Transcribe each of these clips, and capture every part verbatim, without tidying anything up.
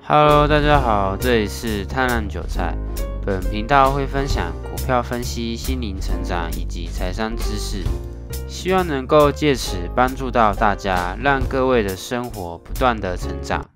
Hello， 大家好，这里是贪婪韭菜。本频道会分享股票分析、心灵成长以及财商知识，希望能够借此帮助到大家，让各位的生活不断的成长。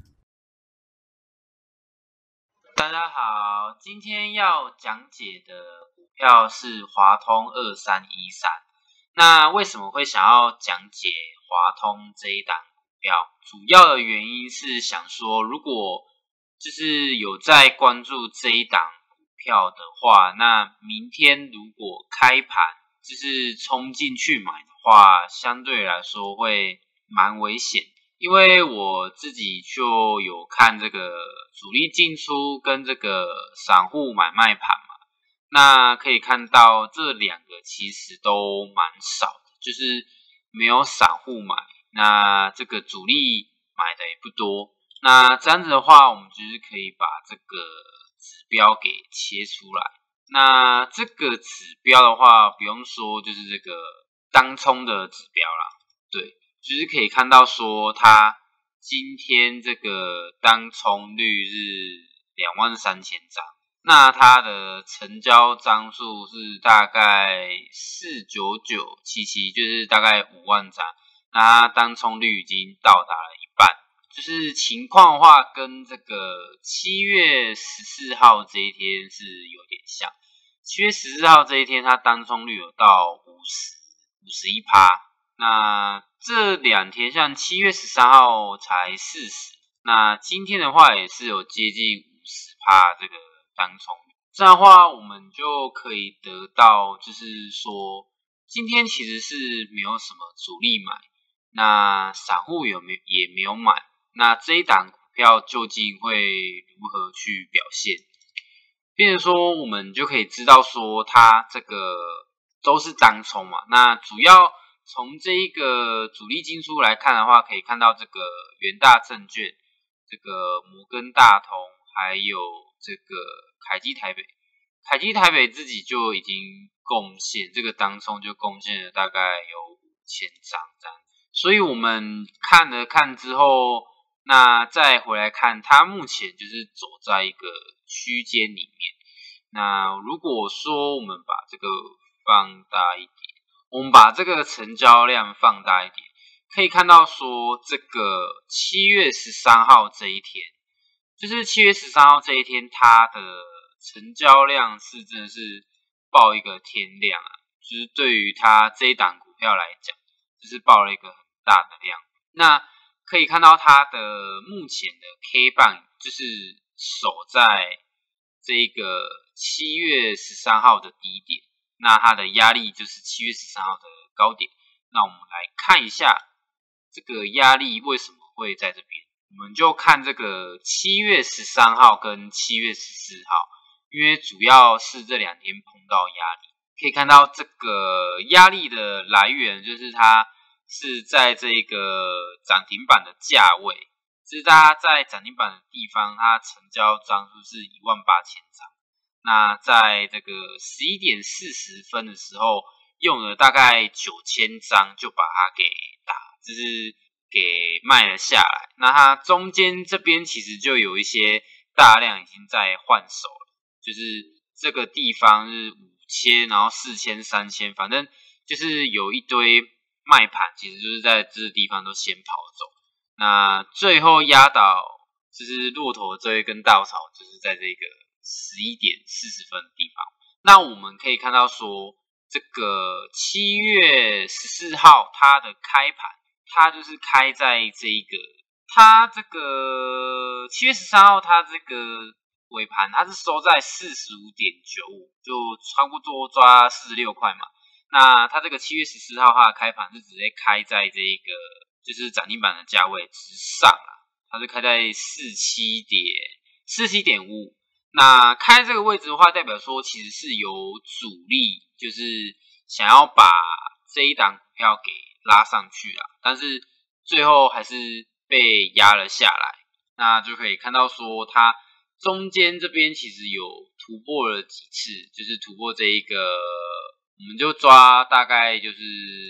大家好，今天要讲解的股票是华通二三一三。那为什么会想要讲解华通这一档股票？主要的原因是想说，如果就是有在关注这一档股票的话，那明天如果开盘就是冲进去买的话，相对来说会蛮危险。因为我自己就有看这个主力进出跟这个散户买卖盘嘛，那可以看到这两个其实都蛮少的，就是没有散户买，那这个主力买的也不多。那这样子的话，我们就是可以把这个指标给切出来。那这个指标的话，不用说，就是这个当冲的指标啦，对。就是可以看到说，它今天这个当冲率是两万三千张，那它的成交张数是大概四九九七七，就是大概五万张，那它当冲率已经到达了一半。就是情况的话，跟这个七月十四号这一天是有点像。七月十四号这一天，它当冲率有到五十、五十一趴。那这两天像七月十三号才四十，那今天的话也是有接近 百分之五十 这个当冲率。这样的话我们就可以得到就是说今天其实是没有什么主力买，那散户有没有也没有买，那这一档股票究竟会如何去表现？变成说我们就可以知道说它这个都是当冲嘛，那主要从这一个主力进出来看的话，可以看到这个元大证券、这个摩根大通，还有这个凯基台北。凯基台北自己就已经贡献，这个当冲就贡献了大概有五千张这样。所以我们看了看之后，那再回来看，它目前就是走在一个区间里面。那如果说我们把这个放大一点，我们把这个成交量放大一点，可以看到说这个七月十三号这一天，就是七月十三号这一天，它的成交量是真的是爆一个天量啊！就是对于它这一档股票来讲，就是爆了一个很大的量。那可以看到它的目前的 K 棒就是守在这个七月十三号的低点。那它的压力就是七月十三号的高点。那我们来看一下这个压力为什么会在这边。我们就看这个七月十三号跟七月十四号，因为主要是这两天碰到压力。可以看到这个压力的来源就是它是在这个涨停板的价位，就是大家在涨停板的地方，它成交张数是一万八千张。那在这个十一点四十分的时候，用了大概九千张就把它给打，就是给卖了下来。那它中间这边其实就有一些大量已经在换手了，就是这个地方是五千，然后四千、三千，反正就是有一堆卖盘，其实就是在这个地方都先跑走。那最后压倒就是骆驼这一根稻草，就是在这个十一点四十分的地方。那我们可以看到说，这个七月十四号它的开盘，它就是开在这一个，它这个七月十三号它这个尾盘，它是收在 四十五点九五，就差不多抓四十六块嘛。那它这个七月十四号它的开盘是直接开在这个就是涨停板的价位之上啊，它是开在四十七点五五。那开这个位置的话，代表说其实是有主力，就是想要把这一档股票给拉上去啦，但是最后还是被压了下来。那就可以看到说，它中间这边其实有突破了几次，就是突破这一个，我们就抓大概就是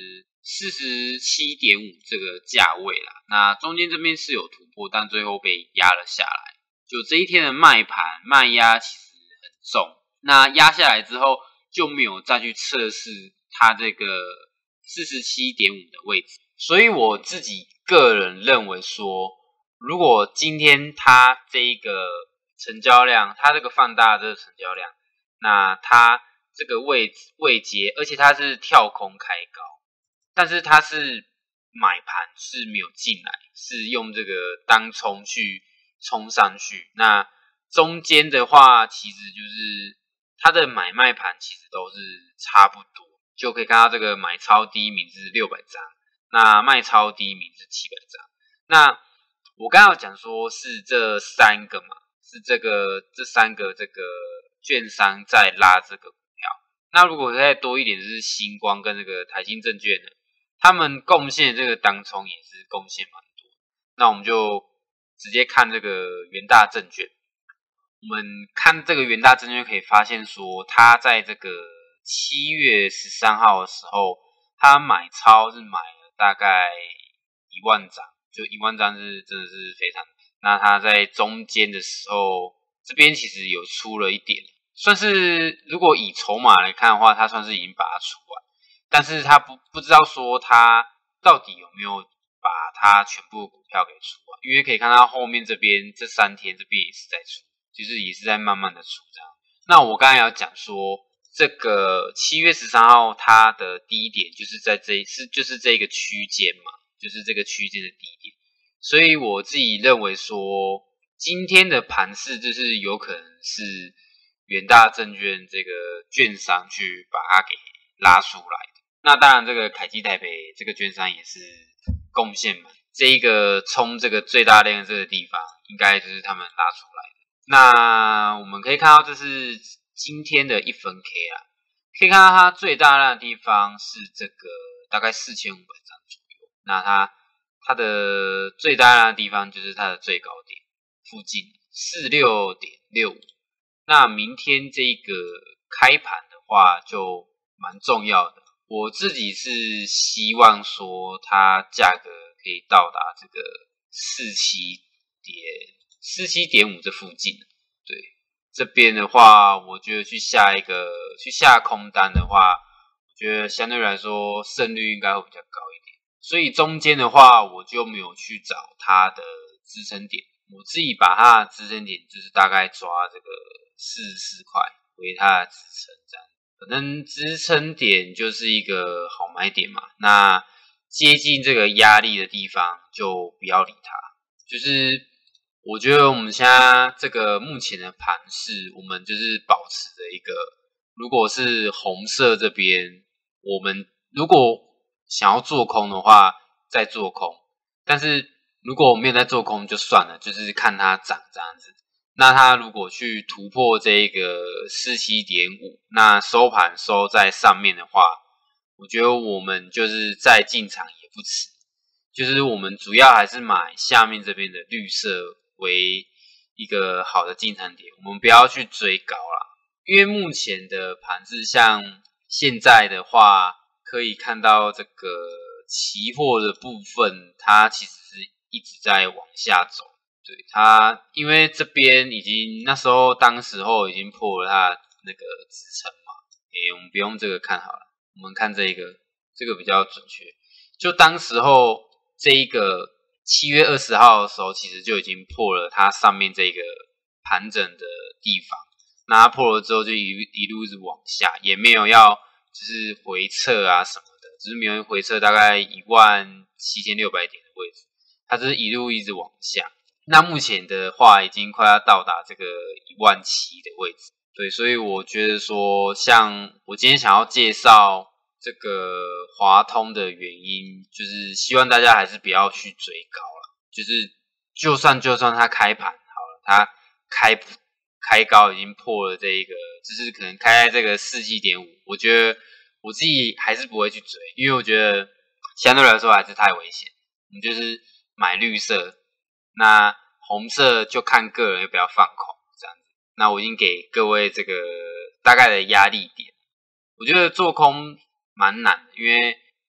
四十七点五 这个价位啦。那中间这边是有突破，但最后被压了下来。就这一天的卖盘卖压其实很重，那压下来之后就没有再去测试它这个 四十七点五 的位置。所以我自己个人认为说，如果今天它这一个成交量，它这个放大这个成交量，那它这个位置位阶，而且它是跳空开高，但是它是买盘是没有进来，是用这个当冲去冲上去。那中间的话，其实就是它的买卖盘其实都是差不多，就可以看到这个买超第一名是六百张，那卖超第一名是七百张。那我刚刚有讲说是这三个嘛，是这个这三个这个券商在拉这个股票。那如果再多一点，就是星光跟这个台新证券呢，他们贡献这个当冲也是贡献蛮多。那我们就直接看这个元大证券。我们看这个元大证券可以发现说，它在这个七月十三号的时候，它买超是买了大概一万张，就一万张是真的是非常。那它在中间的时候，这边其实有出了一点，算是如果以筹码来看的话，它算是已经把它出完，但是它不不知道说它到底有没有把它全部的股票给出完，因为可以看到后面这边这三天这边也是在出，就是也是在慢慢的出这样。那我刚才有讲说，这个七月十三号它的低点就是在这是就是这个区间嘛，就是这个区间的低点，所以我自己认为说，今天的盘势就是有可能是元大证券这个券商去把它给拉出来的。那当然，这个凯基台北这个券商也是贡献嘛，这一个冲这个最大量的这个地方，应该就是他们拉出来的。那我们可以看到，这是今天的一分 K 啊，可以看到它最大量的地方是这个大概四千五百张左右。那它它的最大量的地方就是它的最高点附近 四十六点六五。那明天这个开盘的话就蛮重要的，我自己是希望说它价格可以到达这个四十七点五这附近。对，这边的话我觉得去下一个去下空单的话，我觉得相对来说胜率应该会比较高一点，所以中间的话我就没有去找它的支撑点，我自己把它的支撑点就是大概抓这个四十四块为它的支撑，这样可能支撑点就是一个好买点嘛。那接近这个压力的地方就不要理它。就是我觉得我们现在这个目前的盘势，我们就是保持着一个，如果是红色这边，我们如果想要做空的话，再做空，但是如果我没有在做空就算了，就是看它涨这样子。那它如果去突破这个 四十七点五， 那收盘收在上面的话，我觉得我们就是再进场也不迟。就是我们主要还是买下面这边的绿色为一个好的进场点，我们不要去追高啦。因为目前的盘势像现在的话，可以看到这个期货的部分，它其实是一直在往下走。对，它因为这边已经那时候当时候已经破了它那个支撑嘛，诶，我们不用这个看好了，我们看这个，这个比较准确。就当时候这一个七月二十号的时候，其实就已经破了它上面这个盘整的地方。那它破了之后，就一一路一直往下，也没有要就是回撤啊什么的，只是没有回撤大概一万七千六百点的位置，它就是一路一直往下。那目前的话，已经快要到达这个一万七的位置。对，所以我觉得说，像我今天想要介绍这个华通的原因，就是希望大家还是不要去追高了。就是就算就算它开盘好了，它开开高已经破了这一个，就是可能开在这个 四十七点五， 我觉得我自己还是不会去追，因为我觉得相对来说还是太危险。你就是买绿色。那红色就看个人要不要放空这样子。那我已经给各位这个大概的压力点，我觉得做空蛮难的，因为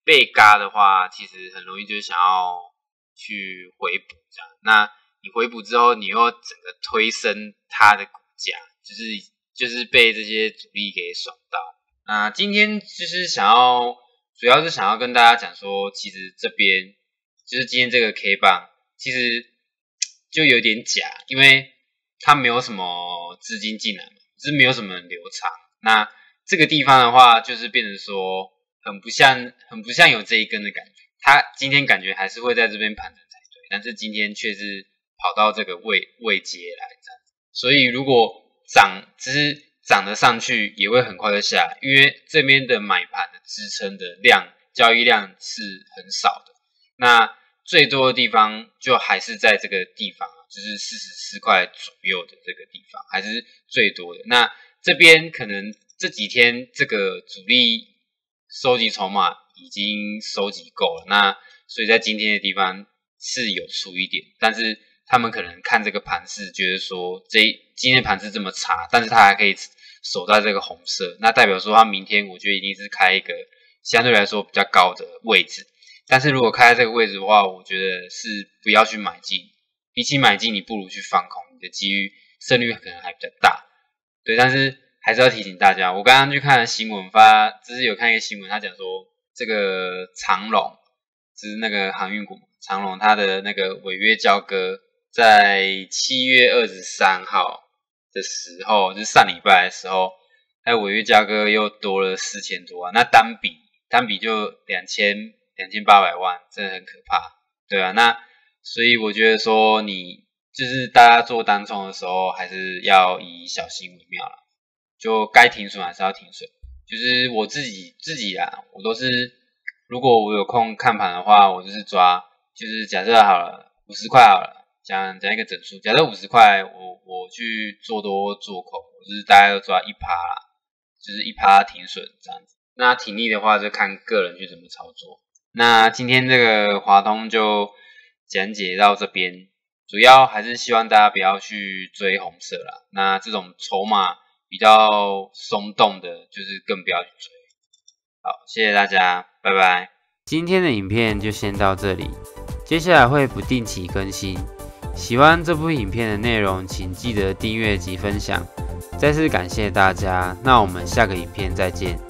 被嘎的话，其实很容易就是想要去回补这样。那你回补之后，你又整个推升它的股价，就是就是被这些主力给爽到。那今天就是想要，主要是想要跟大家讲说，其实这边就是今天这个 K 棒，其实就有点假，因为它没有什么资金进来嘛，就是没有什么流长。那这个地方的话，就是变成说很不像，很不像有这一根的感觉。它今天感觉还是会在这边盘整才对，但是今天却是跑到这个位位阶来这样子。所以如果涨，只是涨得上去，也会很快就下来，因为这边的买盘的支撑的量，交易量是很少的。那最多的地方就还是在这个地方，就是四十四块左右的这个地方，还是最多的。那这边可能这几天这个主力收集筹码已经收集够了，那所以在今天的地方是有出一点，但是他们可能看这个盘势，觉得说这今天盘势这么差，但是他还可以守在这个红色，那代表说他明天我觉得一定是开一个相对来说比较高的位置。但是如果开在这个位置的话，我觉得是不要去买进，比起买进，你不如去放空，你的机遇胜率可能还比较大。对，但是还是要提醒大家，我刚刚去看新闻发，就是有看一个新闻，他讲说这个长荣，就是那个航运股，长荣它的那个违约交割，在七月二十三号的时候，就是上礼拜的时候，它违约交割又多了四千多万，那单笔单笔就两千两千八百万，真的很可怕，对啊，那所以我觉得说你就是大家做单冲的时候，还是要以小心为妙啦，就该停损还是要停损。就是我自己自己啦，我都是如果我有空看盘的话，我就是抓，就是假设好了五十块好了，讲讲一个整数，假设五十块，我我去做多做空，我就是大概都抓一趴啦，就是一趴停损这样子。那停利的话就看个人去怎么操作。那今天这个华通就讲解到这边，主要还是希望大家不要去追红色啦。那这种筹码比较松动的，就是更不要去追。好，谢谢大家，拜拜。 今天的影片就先到这里，接下来会不定期更新。喜欢这部影片的内容，请记得订阅及分享。再次感谢大家，那我们下个影片再见。